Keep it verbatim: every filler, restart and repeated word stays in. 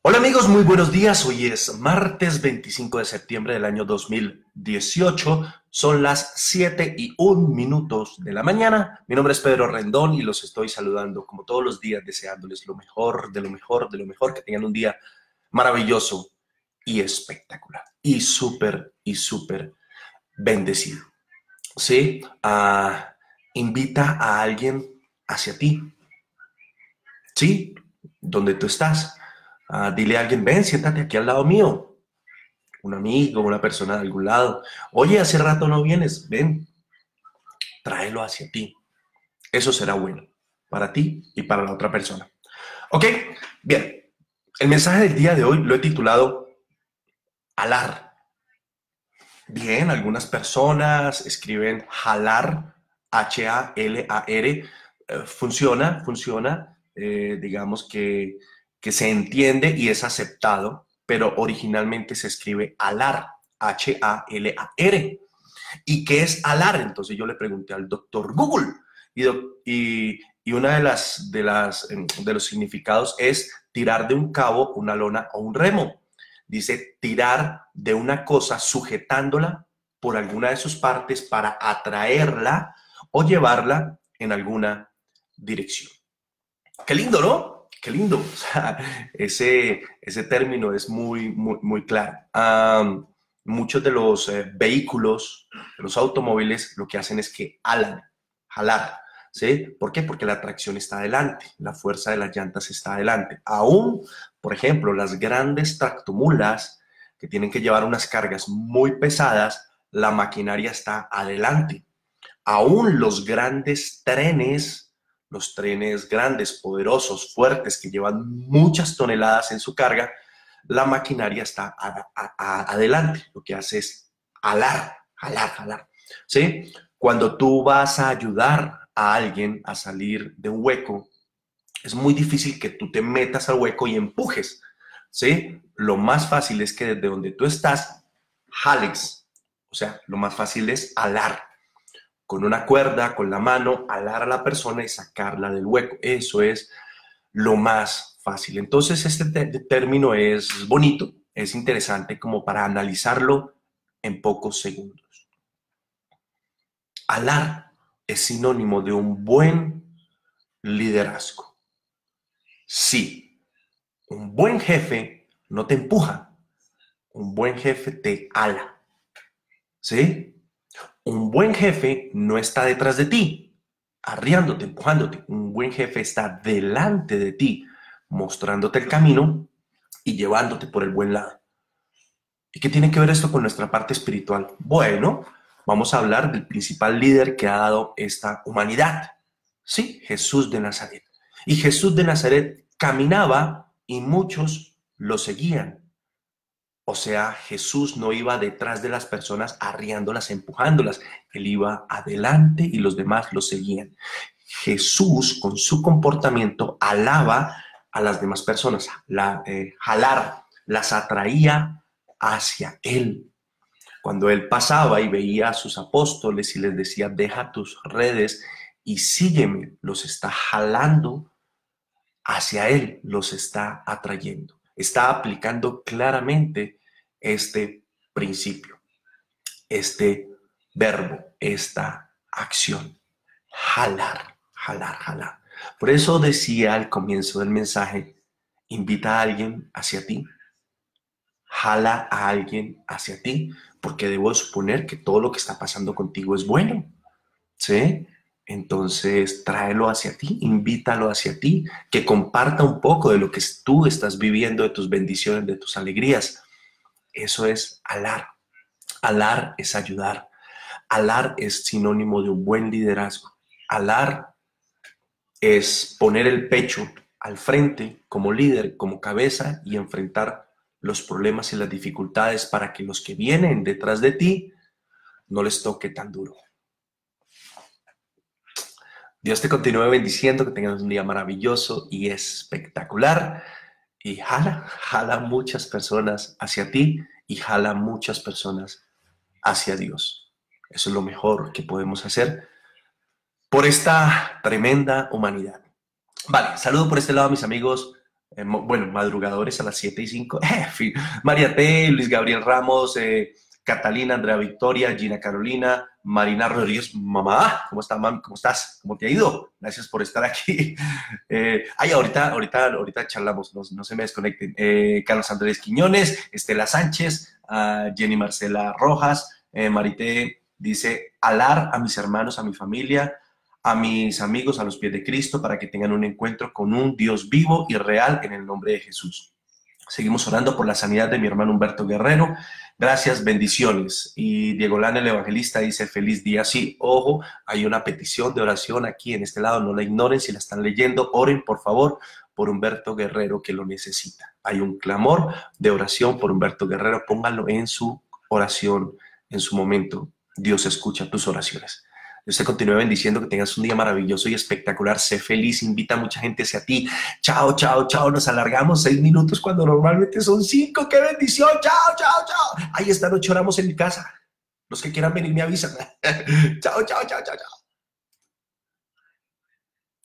Hola amigos, muy buenos días. Hoy es martes veinticinco de septiembre del año dos mil dieciocho. Son las siete y un minutos de la mañana. Mi nombre es Pedro Rendón y los estoy saludando como todos los días, deseándoles lo mejor, de lo mejor, de lo mejor, que tengan un día maravilloso y espectacular y súper y súper bendecido. ¿Sí? Ah, invita a alguien hacia ti. ¿Sí? Donde tú estás. Ah, dile a alguien, ven, siéntate aquí al lado mío. Un amigo, una persona de algún lado. Oye, hace rato no vienes, ven, tráelo hacia ti. Eso será bueno para ti y para la otra persona. Ok, bien. El mensaje del día de hoy lo he titulado Alar. Bien, algunas personas escriben jalar, H A L A R. Eh, funciona, funciona. Eh, digamos que, que se entiende y es aceptado, pero originalmente se escribe alar, H A L A R. ¿Y qué es alar? Entonces yo le pregunté al doctor Google y, y, y una de las, de las de los significados es tirar de un cabo, una lona o un remo. Dice tirar de una cosa sujetándola por alguna de sus partes para atraerla o llevarla en alguna dirección. Qué lindo, ¿no? Qué lindo. O sea, ese, ese término es muy, muy, muy claro. Um, muchos de los eh, vehículos, de los automóviles, lo que hacen es que alan, jalar. ¿Sí? ¿Por qué? Porque la tracción está adelante, la fuerza de las llantas está adelante. Aún, por ejemplo, las grandes tractomulas que tienen que llevar unas cargas muy pesadas, la maquinaria está adelante. Aún los grandes trenes, los trenes grandes, poderosos, fuertes, que llevan muchas toneladas en su carga, la maquinaria está a, a, a, adelante. Lo que hace es alar, jalar, jalar. ¿Sí? Cuando tú vas a ayudar a alguien a salir de un hueco, es muy difícil que tú te metas al hueco y empujes. ¿Sí? Lo más fácil es que desde donde tú estás, jales. O sea, lo más fácil es alar con una cuerda, con la mano, alar a la persona y sacarla del hueco. Eso es lo más fácil. Entonces, este término es bonito, es interesante como para analizarlo en pocos segundos. Alar es sinónimo de un buen liderazgo. Sí, un buen jefe no te empuja, un buen jefe te ala. ¿Sí? Un buen jefe no está detrás de ti, arriándote, empujándote. Un buen jefe está delante de ti, mostrándote el camino y llevándote por el buen lado. ¿Y qué tiene que ver esto con nuestra parte espiritual? Bueno, vamos a hablar del principal líder que ha dado esta humanidad. Sí, Jesús de Nazaret. Y Jesús de Nazaret caminaba y muchos lo seguían. O sea, Jesús no iba detrás de las personas arriándolas, empujándolas. Él iba adelante y los demás lo seguían. Jesús, con su comportamiento, alaba a las demás personas, la, eh, jalar, las atraía hacia Él. Cuando Él pasaba y veía a sus apóstoles y les decía, deja tus redes y sígueme, los está jalando hacia Él, los está atrayendo. Está aplicando claramente este principio, este verbo, esta acción. Jalar, jalar, jalar. Por eso decía al comienzo del mensaje, invita a alguien hacia ti, jala a alguien hacia ti, porque debo suponer que todo lo que está pasando contigo es bueno, ¿sí? Entonces, tráelo hacia ti, invítalo hacia ti, que comparta un poco de lo que tú estás viviendo, de tus bendiciones, de tus alegrías. Eso es alar. Alar es ayudar. Alar es sinónimo de un buen liderazgo. Alar es poner el pecho al frente como líder, como cabeza y enfrentar los problemas y las dificultades para que los que vienen detrás de ti no les toque tan duro. Dios te continúe bendiciendo, que tengas un día maravilloso y espectacular. Y jala, jala muchas personas hacia ti y jala muchas personas hacia Dios. Eso es lo mejor que podemos hacer por esta tremenda humanidad. Vale, saludo por este lado a mis amigos Eh, mo- bueno, madrugadores a las siete y cinco. En fin. María T, Luis Gabriel Ramos, eh, Catalina, Andrea Victoria, Gina Carolina, Marina Rodríguez. Mamá, ¿cómo estás, mami? ¿Cómo estás? ¿Cómo te ha ido? Gracias por estar aquí. Eh, ay, ahorita, ahorita, ahorita charlamos, no, no se me desconecten. Eh, Carlos Andrés Quiñones, Estela Sánchez, ah, Jenny Marcela Rojas, eh, Marité dice, alar a mis hermanos, a mi familia, a mis amigos a los pies de Cristo para que tengan un encuentro con un Dios vivo y real en el nombre de Jesús. Seguimos orando por la sanidad de mi hermano Humberto Guerrero. Gracias, bendiciones. Y Diego Lana, el evangelista, dice, feliz día. Sí, ojo, hay una petición de oración aquí en este lado, no la ignoren, si la están leyendo, oren por favor por Humberto Guerrero que lo necesita. Hay un clamor de oración por Humberto Guerrero, pónganlo en su oración, en su momento. Dios escucha tus oraciones. Dios te continúe bendiciendo, que tengas un día maravilloso y espectacular. Sé feliz, invita a mucha gente hacia ti. Chao, chao, chao. Nos alargamos seis minutos cuando normalmente son cinco. ¡Qué bendición! Chao, chao, chao. Ay, esta noche oramos en mi casa. Los que quieran venir me avisan. Chao, chao, chao, chao, chao.